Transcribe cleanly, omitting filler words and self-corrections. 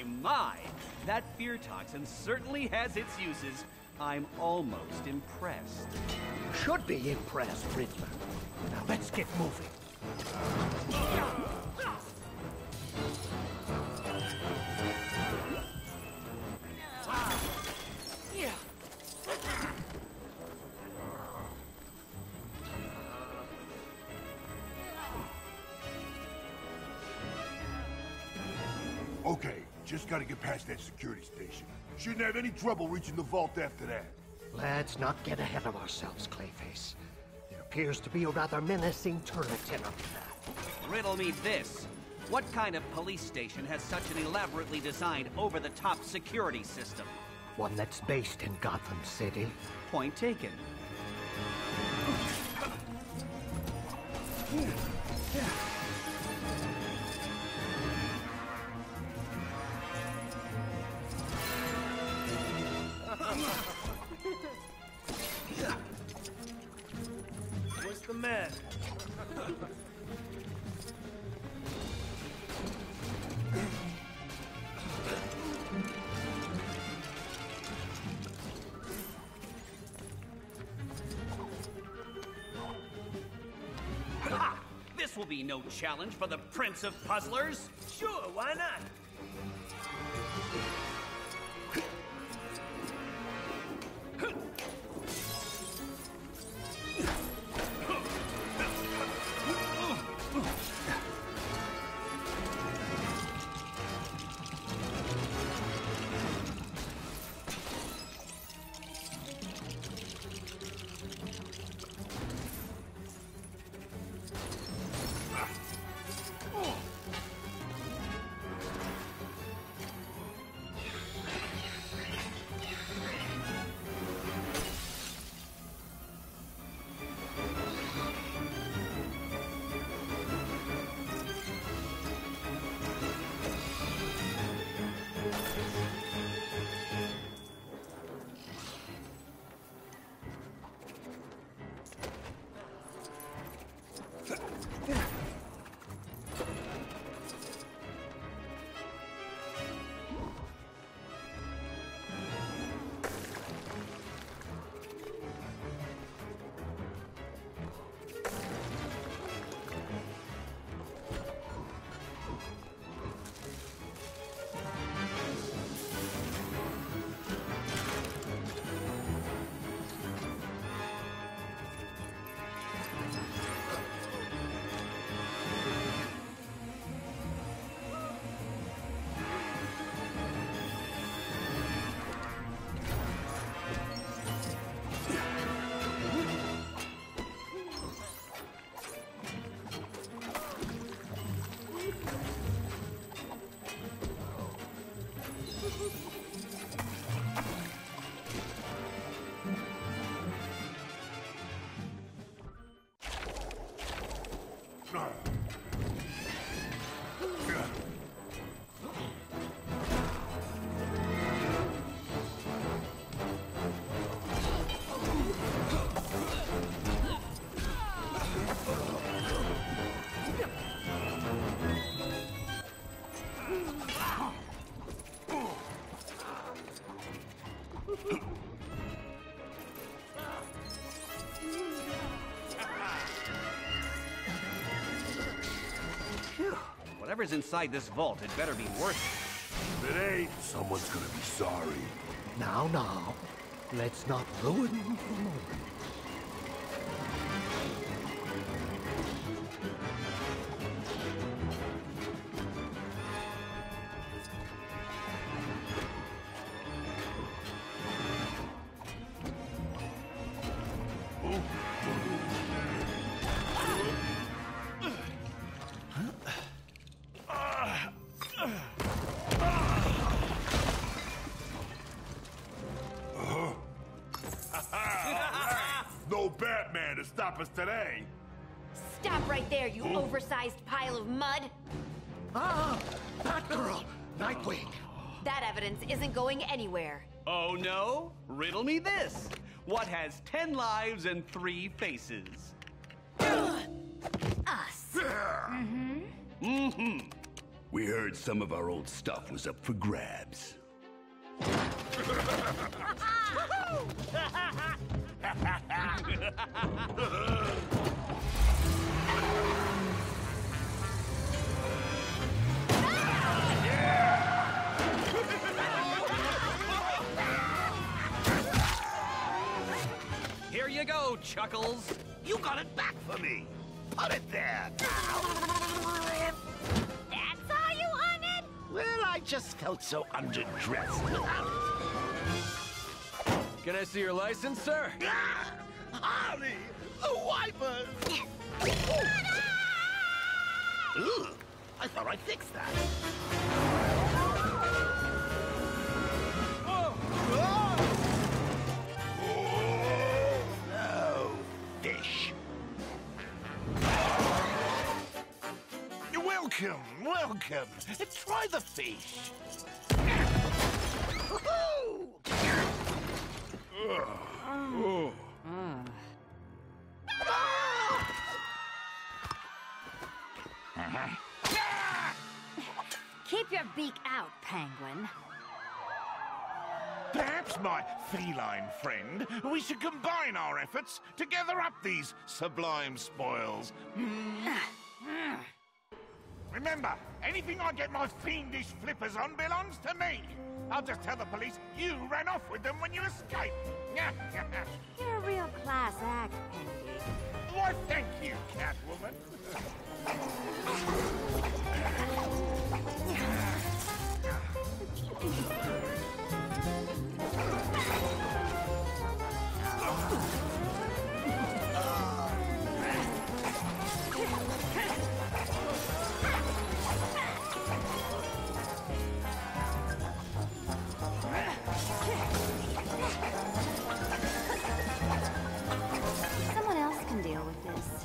my! That fear toxin certainly has its uses. I'm almost impressed. Should be impressed, Riddler. Now let's get moving. Okay, just gotta get past that security station. Shouldn't have any trouble reaching the vault after that. Let's not get ahead of ourselves, Clayface. There appears to be a rather menacing turret in up there. Riddle me this. What kind of police station has such an elaborately designed over-the-top security system? One that's based in Gotham City. Point taken. What's the man? Ha! This will be no challenge for the Prince of Puzzlers. Sure, why not? Whatever's inside this vault, it better be worth it. If it ain't, someone's gonna be sorry. Now, let's not ruin the moment. No Batman to stop us today. Stop right there, you oversized pile of mud! Ah! Batgirl! Nightwing! That evidence isn't going anywhere. Oh no? Riddle me this. What has 10 lives and 3 faces? Us. Mm-hmm. We heard some of our old stuff was up for grabs. Here you go, Chuckles. You got it back for me. Put it there. That's all you wanted? Well, I just felt so underdressed without it. Can I see your license, sir? Ah! Harley! The wipers! Ooh, I thought I fixed that. No, fish. Welcome, welcome. Try the fish. Keep your beak out, Penguin. Perhaps, my feline friend, we should combine our efforts to gather up these sublime spoils. Remember, anything I get my fiendish flippers on belongs to me. I'll just tell the police you ran off with them when you escaped. You're a real class act, Penguin. Why, thank you, Catwoman. Someone else can deal with this.